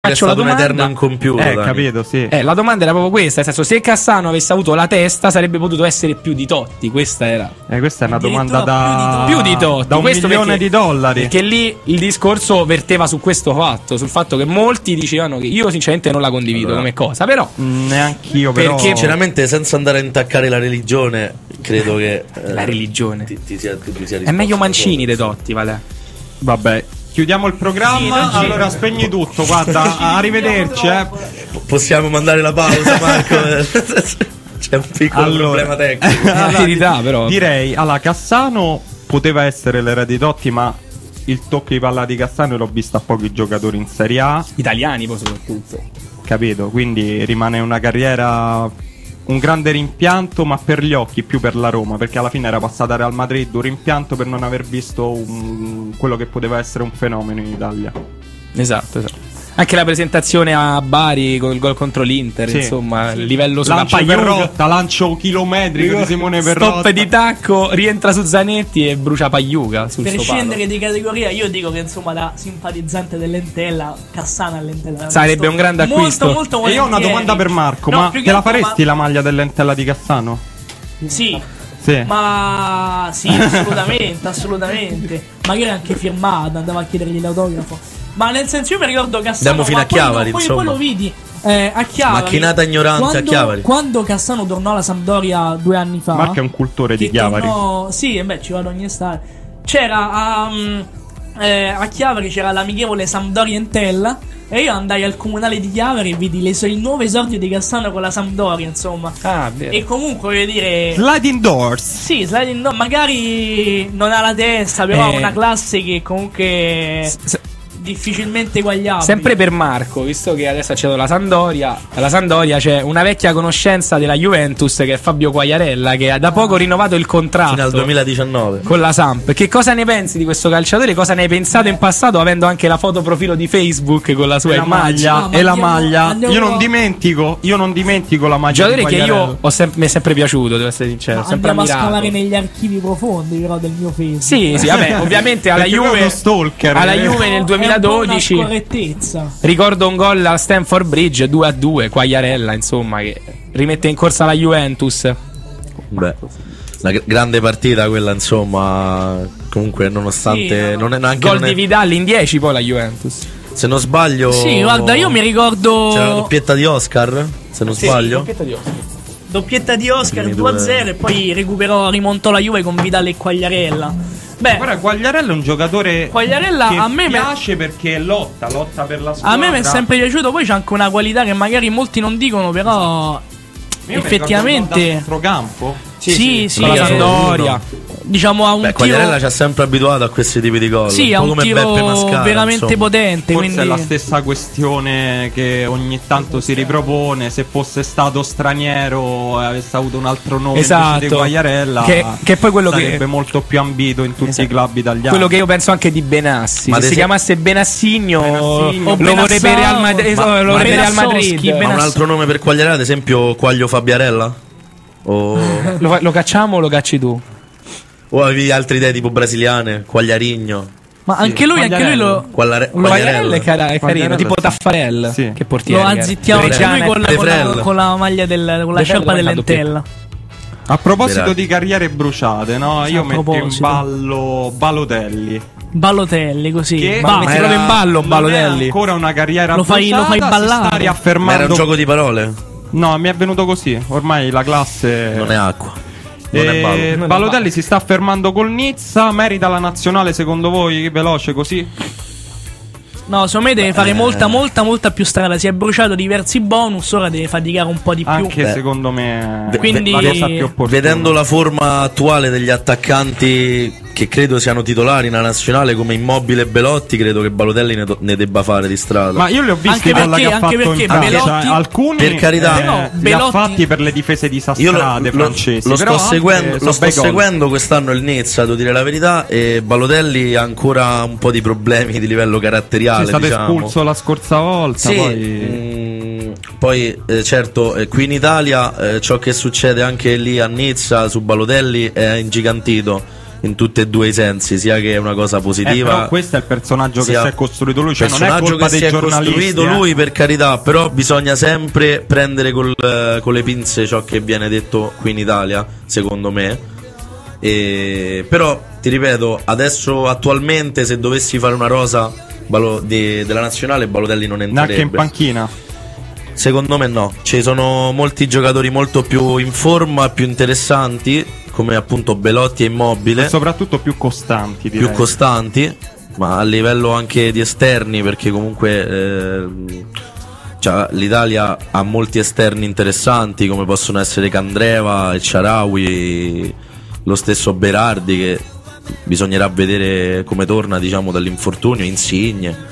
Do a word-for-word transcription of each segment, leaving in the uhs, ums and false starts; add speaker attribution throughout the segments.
Speaker 1: È stato un eterno incompiuto.
Speaker 2: Eh, capito, sì.
Speaker 3: Eh, la domanda era proprio questa, nel senso, se Cassano avesse avuto la testa sarebbe potuto essere più di Totti. Questa era.
Speaker 2: Eh, questa è una domanda da
Speaker 3: più di Totti,
Speaker 2: da un
Speaker 3: questo
Speaker 2: milione
Speaker 3: perché,
Speaker 2: di dollari.
Speaker 3: Perché lì il discorso verteva su questo fatto, sul fatto che molti dicevano che io sinceramente non la condivido allora, come cosa, però
Speaker 2: mm, neanch'io, però
Speaker 1: perché sinceramente senza andare a intaccare la religione, credo che eh,
Speaker 3: la religione
Speaker 1: ti, ti sia, ti sia
Speaker 3: è meglio Mancini dei Totti, vale.
Speaker 2: Vabbè, chiudiamo il programma. Sì, allora spegni tutto, guarda, arrivederci, eh.
Speaker 1: Possiamo mandare la pausa, Marco. C'è un piccolo allora, problema tecnico.
Speaker 3: Allora, verità, però.
Speaker 2: Direi, allora, Cassano poteva essere l'era di Totti, ma il tocco di palla di Cassano l'ho visto a pochi giocatori in Serie A.
Speaker 3: Italiani poi soprattutto.
Speaker 2: Capito, quindi rimane una carriera, un grande rimpianto, ma per gli occhi, più per la Roma, perché alla fine era passata a Real Madrid, un rimpianto per non aver visto un, quello che poteva essere un fenomeno in Italia.
Speaker 3: Esatto, esatto. Anche la presentazione a Bari con il gol contro l'Inter, sì, il sì. livello sulla
Speaker 2: lancio Perrotta, lancio chilometrico Io, di Simone Perrotta,
Speaker 3: stop di tacco, rientra su Zanetti e brucia Paiuca sul
Speaker 4: per
Speaker 3: suo
Speaker 4: scendere
Speaker 3: palo.
Speaker 4: Di categoria, io dico che insomma da simpatizzante dell'Entella, Cassano all'Entella
Speaker 3: sarebbe un grande acquisto.
Speaker 4: Molto, molto
Speaker 2: e io ho una domanda per Marco, no, ma te la faresti ma... la maglia dell'Entella di Cassano?
Speaker 4: Sì.
Speaker 2: Sì.
Speaker 4: Ma sì, assolutamente, assolutamente. Magari anche firmata, andavo a chiedergli l'autografo. Ma nel senso, io mi ricordo Cassano.
Speaker 1: Andiamo fino a Chiavari,
Speaker 4: poi,
Speaker 1: insomma.
Speaker 4: Poi lo vidi eh, a Chiavari.
Speaker 1: Macchinata ignorante
Speaker 4: quando,
Speaker 1: a Chiavari.
Speaker 4: Quando Cassano tornò alla Sampdoria due anni fa.
Speaker 2: Marco è un cultore di Chiavari.
Speaker 4: Tornò, sì, e beh, ci vado ogni estate. C'era a, um, eh, a Chiavari c'era l'amichevole Sampdoria-Entella. E io andai al comunale di Chiavari e vidi le, il nuovo esordio di Cassano con la Sampdoria, insomma.
Speaker 3: Ah, vero.
Speaker 4: E comunque voglio dire,
Speaker 2: sliding doors.
Speaker 4: Sì, sliding doors. Magari non ha la testa, però ha
Speaker 3: eh.
Speaker 4: una classe che comunque S- s- difficilmente eguagliabile.
Speaker 3: Sempre per Marco, visto che adesso accedo la Sampdoria. Alla Sampdoria c'è una vecchia conoscenza della Juventus che è Fabio Quagliarella, che ha da poco ah. rinnovato il contratto
Speaker 1: fino al duemiladiciannove
Speaker 3: con la Samp. Che cosa ne pensi di questo calciatore? Cosa ne hai pensato in passato, avendo anche la foto profilo di Facebook con la sua
Speaker 2: e la
Speaker 3: immagine?
Speaker 2: maglia,
Speaker 4: no,
Speaker 2: e la
Speaker 4: andiamo,
Speaker 2: maglia
Speaker 4: andiamo
Speaker 2: io non dimentico io non dimentico la maglia
Speaker 3: giocatore
Speaker 2: di
Speaker 3: che io ho sem- mi è sempre piaciuto, devo essere sincero.
Speaker 4: No,
Speaker 3: sempre
Speaker 4: andiamo
Speaker 3: ammirato.
Speaker 4: a scavare negli archivi profondi però del mio Facebook.
Speaker 3: Sì, sì, vabbè, ovviamente alla Juve
Speaker 2: stalker,
Speaker 3: alla
Speaker 2: eh.
Speaker 3: Juve nel duemiladodici ricordo un gol a Stamford Bridge due a due, Quagliarella, insomma, che rimette in corsa la Juventus.
Speaker 1: Beh, una g- grande partita quella, insomma. Comunque, nonostante
Speaker 4: sì,
Speaker 1: non è neanche
Speaker 3: gol
Speaker 1: non è...
Speaker 3: di Vidal in dieci poi la Juventus.
Speaker 1: Se non sbaglio.
Speaker 4: Sì, guarda, io mi ricordo
Speaker 1: c'era la doppietta di Oscar, se non
Speaker 4: sì,
Speaker 1: sbaglio.
Speaker 3: Doppietta di Oscar.
Speaker 4: Doppietta di Oscar due a zero e poi recuperò, rimontò la Juve con Vidal e Quagliarella. Beh,
Speaker 2: guarda, Quagliarella è un giocatore
Speaker 4: Quagliarella
Speaker 2: che
Speaker 4: a me
Speaker 2: piace me... perché lotta, lotta per la squadra.
Speaker 4: A me mi è sempre piaciuto, poi c'è anche una qualità che magari molti non dicono, però
Speaker 2: io
Speaker 4: effettivamente
Speaker 2: dal campo.
Speaker 4: Sì, sì, sì,
Speaker 3: la
Speaker 4: sì,
Speaker 3: Sampdoria.
Speaker 4: Diciamo a un
Speaker 1: Beh,
Speaker 4: tiro.
Speaker 1: Quagliarella ci ha sempre abituato a questi tipi di gol.
Speaker 4: Sì,
Speaker 1: un
Speaker 4: ha un
Speaker 1: come
Speaker 4: tiro
Speaker 1: Beppe Mascara,
Speaker 4: veramente
Speaker 1: insomma.
Speaker 4: potente.
Speaker 2: Forse
Speaker 4: Quindi
Speaker 2: è la stessa questione che ogni tanto si ripropone. Se fosse stato straniero e avesse avuto un altro nome,
Speaker 3: esatto,
Speaker 2: invece di Quagliarella,
Speaker 3: che, che è poi quello
Speaker 2: sarebbe
Speaker 3: che
Speaker 2: molto più ambito in tutti
Speaker 3: esatto.
Speaker 2: i club italiani.
Speaker 3: Quello che io penso anche di Benassi.
Speaker 1: Ma
Speaker 3: Se si
Speaker 1: se...
Speaker 3: chiamasse Benassigno,
Speaker 2: Benassigno.
Speaker 3: lo vorrei per Real Madrid.
Speaker 1: Ma,
Speaker 3: lo vorrei per Real Madrid.
Speaker 1: Ma un altro nome per Quagliarella, ad esempio Quaglio Fabiarella? O
Speaker 3: lo, lo cacciamo o lo cacci tu?
Speaker 1: O avevi altre idee tipo brasiliane, Quagliarigno?
Speaker 4: Ma sì, anche lui, anche lui lo
Speaker 1: Quagliare...
Speaker 3: Quagliarella è, cara- è carino, tipo Taffarel,
Speaker 2: sì.
Speaker 3: che portiere.
Speaker 4: Lo azzittiamo anche lui con la, con, la, con la maglia del, con la sciarpa dell'Entella.
Speaker 2: A proposito
Speaker 1: Veramente.
Speaker 2: di carriere bruciate, no? Io
Speaker 4: A
Speaker 2: metto
Speaker 4: proposito.
Speaker 2: in ballo Balotelli.
Speaker 4: Ballotelli così.
Speaker 2: Che
Speaker 4: ba-
Speaker 3: metti proprio in ballo Balotelli.
Speaker 2: Ancora una carriera
Speaker 4: Lo fai-
Speaker 2: bruciata,
Speaker 4: lo fai ballare.
Speaker 2: si sta riaffermando.
Speaker 1: Ma era un gioco di parole?
Speaker 2: No, mi è venuto così. Ormai la classe
Speaker 1: Non è acqua. Non
Speaker 2: e
Speaker 1: è ballo.
Speaker 3: Non è
Speaker 2: Balotelli
Speaker 3: ballo.
Speaker 2: si sta affermando col Nizza. Merita la nazionale secondo voi? Veloce così?
Speaker 4: No, secondo me deve fare molta, molta, molta più strada. Si è bruciato diversi bonus, ora deve faticare un po' di più.
Speaker 2: Anche
Speaker 1: Beh.
Speaker 2: secondo me
Speaker 4: Quindi-
Speaker 2: la cosa più opportuna.
Speaker 1: Vedendo la forma attuale degli attaccanti che credo siano titolari nella nazionale come Immobile e Belotti, credo che Balotelli ne, do- ne debba fare di strada.
Speaker 2: Ma io li ho visti
Speaker 4: Anche
Speaker 2: con la
Speaker 4: perché-
Speaker 2: che ha
Speaker 4: anche
Speaker 2: fatto
Speaker 4: perché
Speaker 2: in Francia.
Speaker 4: Belotti-
Speaker 2: Alcuni
Speaker 1: Per carità.
Speaker 2: eh,
Speaker 4: Però
Speaker 2: li ha
Speaker 4: Belotti-
Speaker 2: fatti per le difese
Speaker 1: Io lo,
Speaker 2: disastrate
Speaker 1: lo-
Speaker 2: francesi.
Speaker 1: lo
Speaker 2: Però
Speaker 1: sto,
Speaker 2: anche
Speaker 1: seguendo,
Speaker 2: so
Speaker 1: lo sto
Speaker 2: bei gol.
Speaker 1: seguendo quest'anno il Nizza, devo dire la verità. E Balotelli ha ancora un po' di problemi di livello caratteriale.
Speaker 2: È stato
Speaker 1: diciamo.
Speaker 2: espulso la scorsa volta.
Speaker 1: Sì,
Speaker 2: Poi
Speaker 1: mm, poi eh, certo, eh, qui in Italia eh, ciò che succede anche lì a Nizza su Balotelli è ingigantito. in tutti e due i sensi, sia che è una cosa
Speaker 2: Eh,
Speaker 1: positiva.
Speaker 2: però questo è il personaggio che
Speaker 1: sia-
Speaker 2: si è costruito lui, cioè non è
Speaker 1: personaggio
Speaker 2: colpa
Speaker 1: che
Speaker 2: dei
Speaker 1: si è
Speaker 2: giornalisti.
Speaker 1: costruito
Speaker 2: eh.
Speaker 1: lui, per carità, però bisogna sempre prendere col, eh, con le pinze ciò che viene detto qui in Italia, secondo me. E, però ti ripeto, adesso attualmente se dovessi fare una rosa Balo- di- della nazionale, Balotelli non entrerebbe.
Speaker 2: Neanche in panchina.
Speaker 1: Secondo me no, ci sono molti giocatori molto più in forma, più interessanti, come appunto Belotti e Immobile,
Speaker 2: E soprattutto più costanti, direi.
Speaker 1: più costanti, ma a livello anche di esterni, perché comunque eh, cioè, l'Italia ha molti esterni interessanti, come possono essere Candreva, El Shaarawy, lo stesso Berardi, che bisognerà vedere come torna, diciamo, dall'infortunio, Insigne.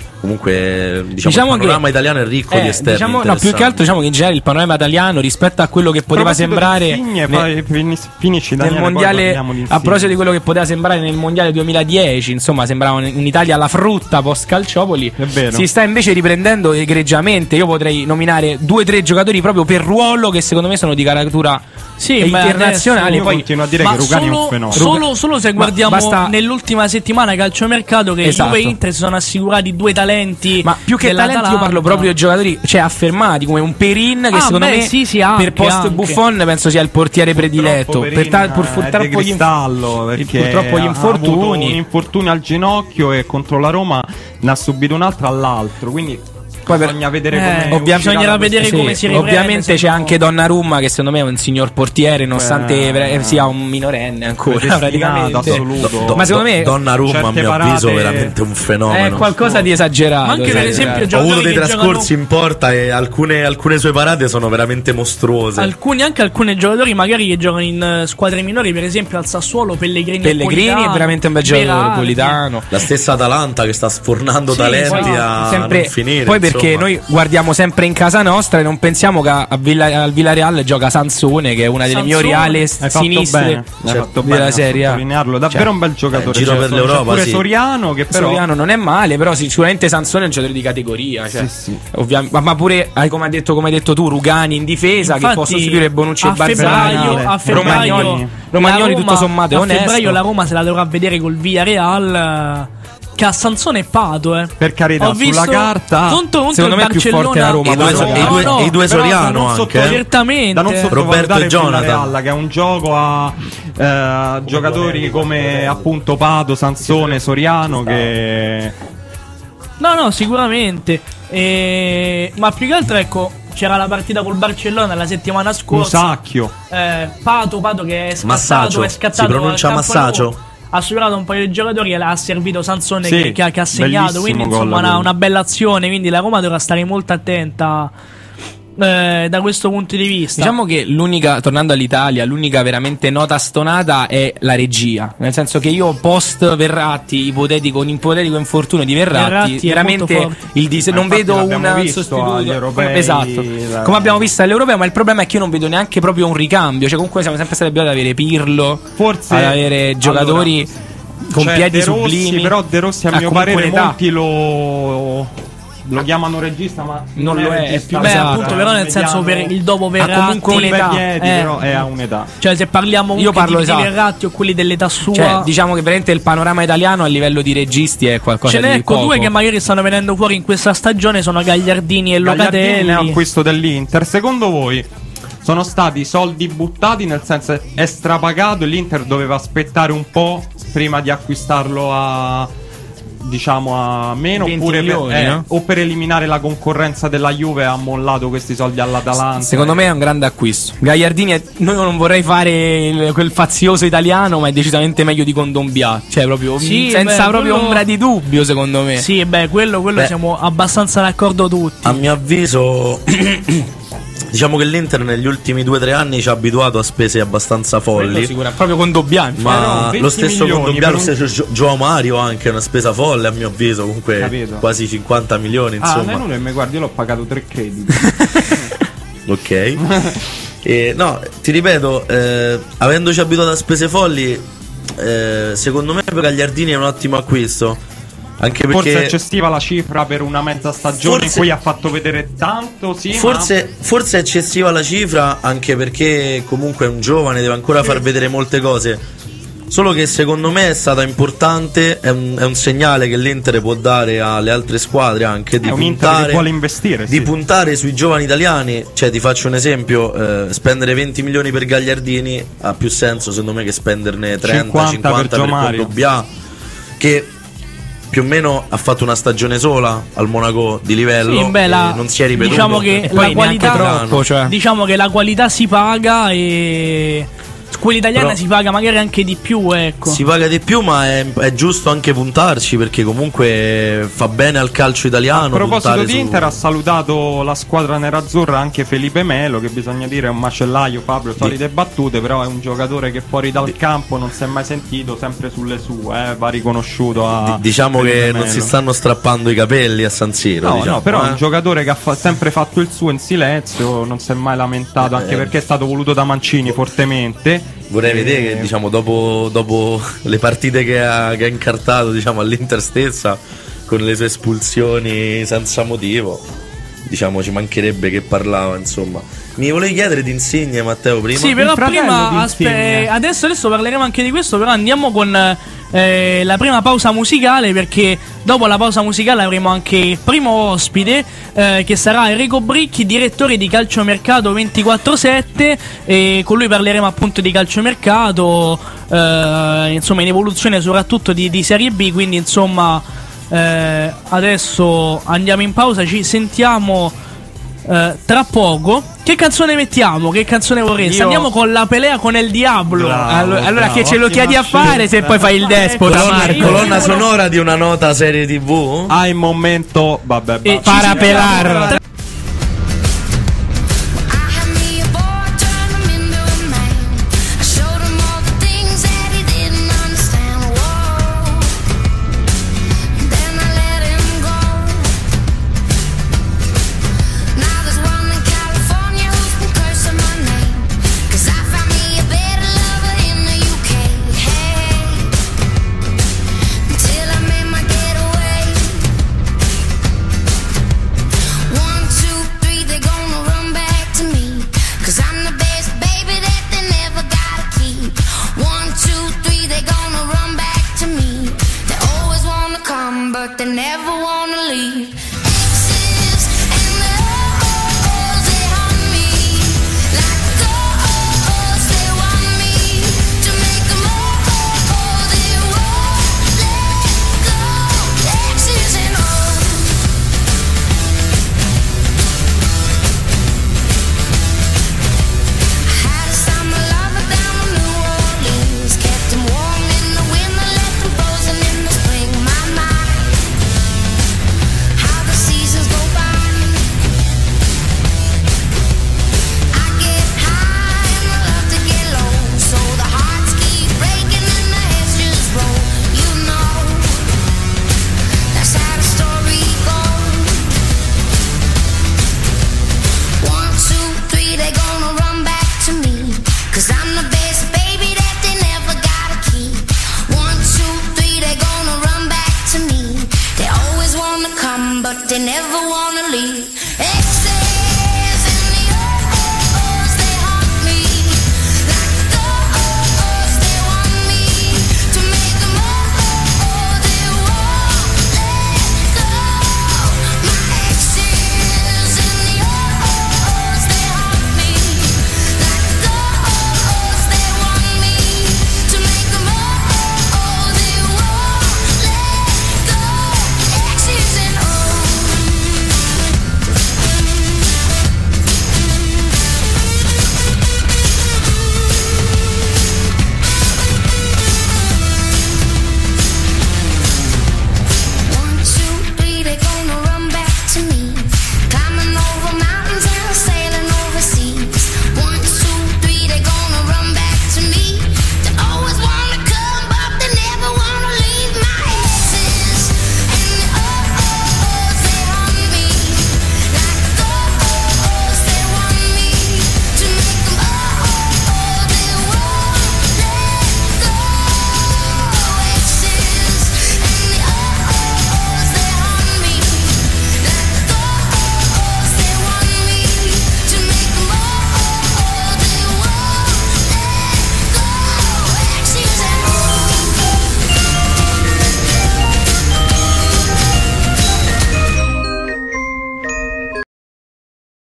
Speaker 1: Comunque diciamo,
Speaker 3: Diciamo
Speaker 1: il panorama
Speaker 3: che-
Speaker 1: italiano è ricco
Speaker 3: Eh,
Speaker 1: di esterni
Speaker 3: diciamo, no, più
Speaker 1: interessanti.
Speaker 3: che altro diciamo che in generale il panorama italiano rispetto a quello che poteva sembrare
Speaker 2: Insigne,
Speaker 3: ne-
Speaker 2: poi finis- finisci,
Speaker 3: nel
Speaker 2: Daniele, poi
Speaker 3: mondiale,
Speaker 2: parliamo di
Speaker 3: a
Speaker 2: Insigne.
Speaker 3: proposito di quello che poteva sembrare nel mondiale duemiladieci, insomma, sembrava un- un'Italia alla frutta post Calciopoli.
Speaker 2: È vero.
Speaker 3: Si sta invece riprendendo egregiamente. Io potrei nominare due o tre giocatori proprio per ruolo che secondo me sono di caratura
Speaker 4: Sì,
Speaker 3: eh,
Speaker 4: beh,
Speaker 3: internazionale.
Speaker 2: Io
Speaker 3: Poi
Speaker 2: continuo a dire
Speaker 4: Ma
Speaker 2: che Rugani è un
Speaker 4: solo,
Speaker 2: fenomeno.
Speaker 4: solo, solo se
Speaker 3: Ma
Speaker 4: guardiamo
Speaker 3: basta-
Speaker 4: nell'ultima settimana calciomercato che
Speaker 3: Esatto.
Speaker 4: Juve e Inter si sono assicurati due talenti.
Speaker 3: Ma più che talenti io parlo proprio di giocatori, cioè, affermati, come un Perin che
Speaker 4: Ah,
Speaker 3: secondo
Speaker 4: beh,
Speaker 3: me
Speaker 4: sì, sì, anche,
Speaker 3: per post
Speaker 4: anche.
Speaker 3: Buffon penso sia il portiere prediletto.
Speaker 2: Purtroppo
Speaker 3: Per, ta-
Speaker 2: Perin
Speaker 3: pur-
Speaker 2: è
Speaker 3: purtroppo
Speaker 2: di
Speaker 3: gli inf-
Speaker 2: cristallo, perché
Speaker 3: purtroppo gli
Speaker 2: ha avuto
Speaker 3: infortuni.
Speaker 2: un infortunio al ginocchio e contro la Roma ne ha subito un altro all'altro, quindi
Speaker 3: Poi per-
Speaker 2: bisogna vedere
Speaker 4: Eh,
Speaker 2: come
Speaker 4: ovvia-
Speaker 2: uscirà
Speaker 4: bisognerà
Speaker 2: da questo-
Speaker 4: vedere come si riprende,
Speaker 3: ovviamente c'è
Speaker 4: se no-
Speaker 3: anche Donnarumma che secondo me è un signor portiere nonostante
Speaker 2: Eh,
Speaker 3: pre- sia un minorenne ancora
Speaker 2: predestinato,
Speaker 3: praticamente.
Speaker 2: assoluto.
Speaker 1: Do-
Speaker 3: Ma secondo me
Speaker 1: Donnarumma, a
Speaker 2: certe
Speaker 1: mio avviso,
Speaker 2: parate-
Speaker 1: veramente un fenomeno.
Speaker 3: è qualcosa di esagerato.
Speaker 4: Ma anche per
Speaker 3: esagerato.
Speaker 4: esempio
Speaker 1: Ho
Speaker 4: giocatori
Speaker 1: avuto dei
Speaker 4: che
Speaker 1: trascorsi
Speaker 4: giocano-
Speaker 1: in porta e alcune, alcune sue parate sono veramente mostruose.
Speaker 4: Alcuni, anche alcuni giocatori magari che giocano in eh, squadre minori, per esempio al Sassuolo, Pellegrini, e
Speaker 3: Pellegrini è
Speaker 4: Politano,
Speaker 3: veramente un bel giocatore,
Speaker 4: Berardi.
Speaker 3: Politano.
Speaker 1: La stessa Atalanta che sta sfornando
Speaker 4: Sì,
Speaker 1: talenti
Speaker 4: poi
Speaker 1: a
Speaker 3: Sempre-
Speaker 1: non finire.
Speaker 3: poi perché
Speaker 1: insomma.
Speaker 3: noi guardiamo sempre in casa nostra e non pensiamo che a Villa- al Villarreal gioca Sansone, che è una delle
Speaker 4: Sansone.
Speaker 3: migliori ale
Speaker 2: Hai fatto
Speaker 3: sinistre
Speaker 2: bene, hai
Speaker 3: cioè,
Speaker 2: fatto
Speaker 3: della
Speaker 2: bene a
Speaker 3: Serie A.
Speaker 2: sottolinearlo. Davvero
Speaker 3: Cioè,
Speaker 2: un bel giocatore.
Speaker 1: eh, giro
Speaker 2: C'è-
Speaker 1: per
Speaker 2: c'è
Speaker 1: l'Europa,
Speaker 2: pure
Speaker 1: sì.
Speaker 2: Soriano che però
Speaker 3: Soriano non è male, però sicuramente Sansone è un giocatore di categoria. Cioè,
Speaker 2: Sì, sì.
Speaker 3: ovvia- ma, ma pure, hai- come, hai detto, come hai detto tu, Rugani in difesa che
Speaker 4: Infatti,
Speaker 3: può sostituire Bonucci e
Speaker 4: a febbraio,
Speaker 3: Barzagli.
Speaker 4: a febbraio
Speaker 3: Romagnoli, Romagnoli
Speaker 4: la
Speaker 3: tutto
Speaker 4: Roma-
Speaker 3: sommato è
Speaker 4: a
Speaker 3: onesto.
Speaker 4: febbraio la Roma se la dovrà vedere col Villarreal, eh, che ha Sansone e Pato, eh.
Speaker 2: per carità
Speaker 4: Ho
Speaker 2: sulla
Speaker 4: visto
Speaker 2: carta
Speaker 4: contro, contro
Speaker 3: secondo
Speaker 4: il
Speaker 3: me è più
Speaker 4: Barcellona
Speaker 3: forte la Roma,
Speaker 1: E i due,
Speaker 3: quello
Speaker 1: e i
Speaker 3: no,
Speaker 1: due-
Speaker 4: no,
Speaker 1: e i due
Speaker 2: però da
Speaker 1: Soriano
Speaker 2: non
Speaker 1: anche.
Speaker 2: sotto-
Speaker 1: eh.
Speaker 4: certamente.
Speaker 2: da non sottovalutare
Speaker 1: Roberto e
Speaker 2: il
Speaker 1: Jonathan.
Speaker 2: Villarreal, che è un gioco a eh, giocatori come appunto Pato, Sansone, Soriano che
Speaker 4: No, no, sicuramente. E... Ma più che altro, ecco, c'era la partita col Barcellona la settimana
Speaker 2: un
Speaker 4: scorsa.
Speaker 2: sacchio.
Speaker 4: Eh, Pato, Pato che è scattato,
Speaker 1: Massacio.
Speaker 4: è scattato
Speaker 1: Si pronuncia
Speaker 4: al campo
Speaker 1: Massacio?
Speaker 4: nuovo, ha superato un paio di giocatori e ha servito Sansone
Speaker 2: Sì,
Speaker 4: che, che ha- che ha segnato.
Speaker 2: bellissimo
Speaker 4: Quindi
Speaker 2: gol
Speaker 4: insomma una,
Speaker 2: quello.
Speaker 4: una bella azione. Quindi la Roma dovrà stare molto attenta eh, da questo punto di vista.
Speaker 3: Diciamo che l'unica, tornando all'Italia, l'unica veramente nota stonata è la regia. Nel senso che io post Verratti, ipotetico, un ipotetico infortunio di Verratti,
Speaker 4: Verratti è molto
Speaker 3: veramente
Speaker 4: forte.
Speaker 3: il dis-
Speaker 2: Ma
Speaker 3: non
Speaker 2: infatti
Speaker 3: vedo
Speaker 2: l'abbiamo
Speaker 3: un
Speaker 2: visto
Speaker 3: sostituto.
Speaker 2: agli europei,
Speaker 3: Esatto.
Speaker 2: la-
Speaker 3: Come abbiamo visto all'Europeo, ma il problema è che io non vedo neanche proprio un ricambio. Cioè, comunque siamo sempre stati abituati ad avere Pirlo,
Speaker 2: Forse
Speaker 3: ad avere giocatori con
Speaker 2: Cioè,
Speaker 3: piedi
Speaker 2: De Rossi,
Speaker 3: sublimi.
Speaker 2: però De Rossi a
Speaker 3: Ah,
Speaker 2: mio
Speaker 3: comunque
Speaker 2: parere
Speaker 3: un'età.
Speaker 2: molti lo lo chiamano regista, ma
Speaker 3: Non lo è, è
Speaker 2: regista,
Speaker 3: più-
Speaker 4: Beh,
Speaker 3: esatto,
Speaker 4: appunto, però nel senso per il dopo Verratti.
Speaker 3: comunque un'età.
Speaker 2: Piedi,
Speaker 4: Eh.
Speaker 2: però è a un'età.
Speaker 4: Cioè, se parliamo
Speaker 3: Io
Speaker 4: comunque
Speaker 3: parlo,
Speaker 4: di, di
Speaker 3: esatto.
Speaker 4: Verratti o quelli dell'età sua,
Speaker 3: Cioè, diciamo che veramente il panorama italiano a livello di registi è qualcosa
Speaker 4: ce n'è
Speaker 3: di
Speaker 4: ecco
Speaker 3: poco.
Speaker 4: due che magari stanno venendo fuori in questa stagione. Sono Gagliardini e
Speaker 2: Gagliardini è
Speaker 4: Locatelli.
Speaker 2: acquisto dell'Inter. Secondo voi sono stati soldi buttati, nel senso è strapagato e l'Inter doveva aspettare un po' prima di acquistarlo a diciamo a meno
Speaker 3: venti
Speaker 2: oppure
Speaker 3: milioni,
Speaker 2: per, eh,
Speaker 3: no?
Speaker 2: o per eliminare la concorrenza della Juve ha mollato questi soldi all'Atalanta?
Speaker 3: Secondo me è un grande acquisto. Gagliardini è, noi non vorrei fare il- quel fazioso italiano, ma è decisamente meglio di Condombia. Cioè, proprio
Speaker 4: Sì,
Speaker 3: senza
Speaker 4: beh,
Speaker 3: proprio
Speaker 4: quello-
Speaker 3: ombra di dubbio, secondo me.
Speaker 4: Sì, beh, quello, quello
Speaker 1: Beh.
Speaker 4: siamo abbastanza d'accordo tutti.
Speaker 1: A mio avviso, diciamo che l'Inter negli ultimi due o tre anni ci ha abituato a spese abbastanza
Speaker 3: Quello
Speaker 1: folli.
Speaker 3: sicuramente. Proprio con Dobbian.
Speaker 2: Eh no,
Speaker 1: Ma
Speaker 2: venti
Speaker 1: lo stesso
Speaker 2: milioni
Speaker 1: Condogbia, lo
Speaker 2: per un-
Speaker 1: stesso Gio- Gio Mario anche è una spesa folle a mio avviso, comunque
Speaker 2: Capito.
Speaker 1: quasi cinquanta milioni
Speaker 2: Ah,
Speaker 1: insomma.
Speaker 2: non è, mi guardi, io l'ho pagato tre crediti.
Speaker 1: Ok. E, no, ti ripeto, eh, avendoci abituato a spese folli, eh, secondo me per Gagliardini è un ottimo acquisto. Anche
Speaker 2: Forse
Speaker 1: perché
Speaker 2: eccessiva la cifra per una mezza stagione
Speaker 1: Forse-
Speaker 2: in cui ha fatto vedere tanto, sì,
Speaker 1: Forse, forse è eccessiva la cifra, anche perché comunque è un giovane, deve ancora far vedere molte cose. Solo che secondo me è stata importante, è un, è un segnale che l'Inter può dare alle altre squadre anche di
Speaker 2: è un Inter
Speaker 1: puntare,
Speaker 2: che vuole investire,
Speaker 1: di
Speaker 2: sì.
Speaker 1: puntare sui giovani italiani. Cioè, ti faccio un esempio, eh, spendere venti milioni per Gagliardini ha più senso secondo me che spenderne trenta cinquanta per, per Kondogbia, che più o meno ha fatto una stagione sola al Monaco di livello,
Speaker 4: sì, beh, la,
Speaker 1: e non si è ripetuto.
Speaker 4: Diciamo che
Speaker 3: e
Speaker 4: la
Speaker 3: poi
Speaker 4: qualità
Speaker 3: troppo, cioè.
Speaker 4: diciamo che la qualità si paga e quella italiana
Speaker 1: Però
Speaker 4: si paga magari anche di più, ecco.
Speaker 1: Si paga di più, ma è, è giusto anche puntarci, perché comunque fa bene al calcio italiano.
Speaker 2: A proposito di
Speaker 1: su...
Speaker 2: Inter, ha salutato la squadra nerazzurra anche Felipe Melo, che bisogna dire è un macellaio, Fabio, solite battute, però è un giocatore che fuori dal campo non si è mai sentito, sempre sulle sue, eh, va riconosciuto a
Speaker 1: D- diciamo
Speaker 2: Felipe
Speaker 1: che
Speaker 2: Melo.
Speaker 1: non si stanno strappando i capelli a San Siro.
Speaker 2: No,
Speaker 1: diciamo,
Speaker 2: no, però
Speaker 1: eh?
Speaker 2: è un giocatore che ha fa- sempre fatto il suo in silenzio, non si è mai lamentato,
Speaker 1: Eh,
Speaker 2: anche
Speaker 1: eh.
Speaker 2: perché è stato voluto da Mancini fortemente.
Speaker 1: Vorrei
Speaker 2: E-
Speaker 1: vedere che, diciamo, dopo, dopo le partite che ha, che ha incartato, diciamo, all'Inter stessa, con le sue espulsioni senza motivo, diciamo, ci mancherebbe che parlava, insomma. Mi volevi chiedere di Insigne, Matteo, prima?
Speaker 4: Sì, però
Speaker 2: Il fratello
Speaker 4: prima
Speaker 2: di
Speaker 4: aspe-
Speaker 2: Insigne.
Speaker 4: adesso, adesso parleremo anche di questo, però andiamo con eh, la prima pausa musicale, perché dopo la pausa musicale avremo anche il primo ospite, eh, che sarà Enrico Bricchi, direttore di Calciomercato ventiquattro sette, e con lui parleremo appunto di calciomercato, eh, insomma in evoluzione soprattutto di, di Serie B, quindi insomma eh, adesso andiamo in pausa, ci sentiamo Uh, tra poco. Che canzone mettiamo? Che canzone vorresti?
Speaker 2: Io...
Speaker 4: Andiamo con La pelea con el Diablo.
Speaker 2: Bravo,
Speaker 3: Allora, allora
Speaker 2: bravo,
Speaker 3: che ce lo
Speaker 2: ottima
Speaker 3: chiedi a fare se
Speaker 2: scelta.
Speaker 3: poi fai il despota,
Speaker 1: Colonna,
Speaker 3: Marco?
Speaker 1: colonna sonora di una nota serie tivù?
Speaker 2: Ah, in momento, vabbè,
Speaker 4: E
Speaker 2: basta.
Speaker 4: ci
Speaker 3: Para
Speaker 4: sentiamo
Speaker 3: pelar.
Speaker 4: tra-
Speaker 5: But they never wanna leave. Exes and the O's, they haunt me like ghosts. They want me to make them all. They won't let go. Exes and O's. I had a summer lover down in New Orleans, kept him warm in the winter, left him frozen in the spring. My mind, how the seasons go by. I get high and I love to get low, so the hearts keep breaking and the heads just roll. You know, that's how the story goes. One, two, three, they gonna run back to me, 'cause I'm the best baby that they never gotta keep. One, two, three, they gonna run back to me. They always wanna come, but they never wanna leave.